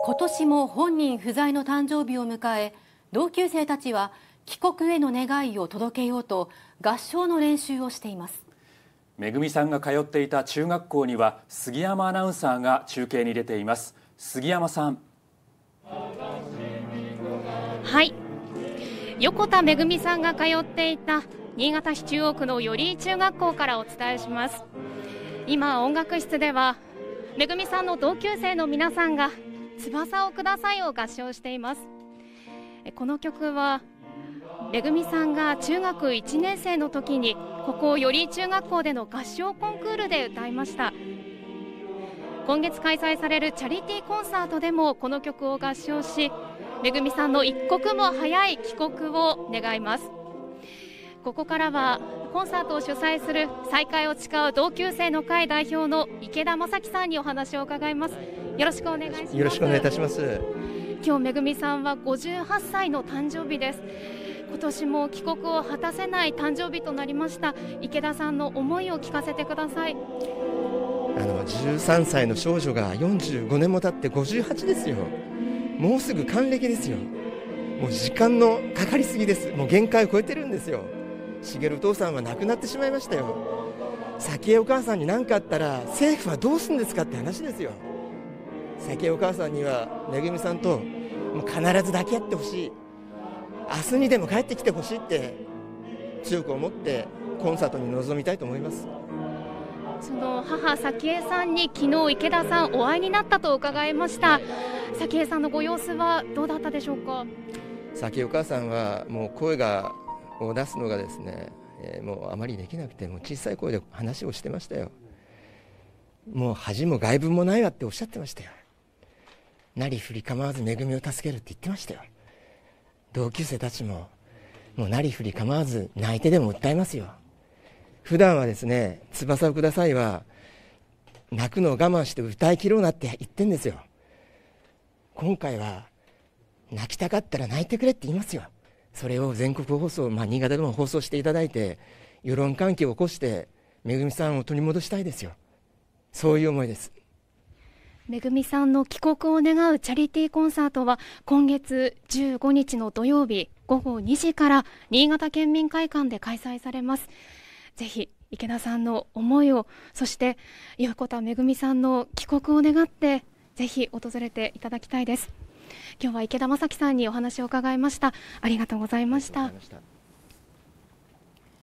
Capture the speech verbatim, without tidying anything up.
今年も本人不在の誕生日を迎え、同級生たちは帰国への願いを届けようと合唱の練習をしています。 めぐみさんが通っていた中学校には杉山アナウンサーが中継に出ています。杉山さん。 はい、横田めぐみさんが通っていた新潟市中央区の寄居中学校からお伝えします。今音楽室ではめぐみさんの同級生の皆さんが翼をくださいを合唱しています。この曲はめぐみさんが中学いちねん生の時にここ寄居中学校での合唱コンクールで歌いました。今月開催されるチャリティーコンサートでもこの曲を合唱し、めぐみさんの一刻も早い帰国を願います。ここからはコンサートを主催する再会を誓う同級生の会代表の池田正樹さんにお話を伺います。よろしくお願いします。 よろしくお願いいたします。 今日めぐみさんはごじゅうはっさいの誕生日です。今年も帰国を果たせない誕生日となりました。池田さんの思いを聞かせてください。 あのじゅうさんさいの少女がよんじゅうごねんも経ってごじゅうはちですよ。もうすぐ還暦ですよ。もう時間のかかりすぎです。もう限界を超えてるんですよ。茂お父さんは亡くなってしまいましたよ。早紀江お母さんに何かあったら政府はどうするんですかって話ですよ。早紀江お母さんにはめぐみさんともう必ず抱き合ってほしい、明日にでも帰ってきてほしいって強く思ってコンサートに臨みたいと思います。 その母早紀江さんに昨日池田さんお会いになったと伺いました。早紀江さんのご様子はどうだったでしょうか。 早紀江お母さんはもう声がを出すのがですね、えー、もうあまりできなくてもう小さい声で話をしてましたよ。もう恥も外聞もないわっておっしゃってましたよ。なりふり構わず恵みを助けるって言ってましたよ。同級生たちももうなりふり構わず泣いてでも訴えますよ。普段はですね、翼をくださいは泣くのを我慢して歌い切ろうなって言ってんですよ。今回は泣きたかったら泣いてくれって言いますよ。それを全国放送、まあ、新潟でも放送していただいて世論喚起を起こしてめぐみさんを取り戻したいですよ。そういう思いです。 めぐみさんの帰国を願うチャリティーコンサートは今月じゅうごにちの土曜日ごごにじから新潟県民会館で開催されます。ぜひ池田さんの思いを、そして横田めぐみさんの帰国を願ってぜひ訪れていただきたいです。今日は池田正樹さんにお話を伺いました。ありがとうございました。